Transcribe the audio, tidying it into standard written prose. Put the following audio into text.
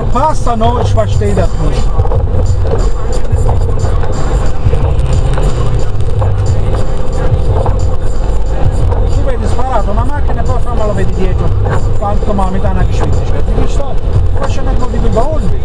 pasta no, ich verstehe das nicht. Tu vedi sparato una macchina e poi fammelo vedi dietro quanto mi dà una geschwindigkeit. Die geht stopp. Wahrscheinlich nur die Überholen will.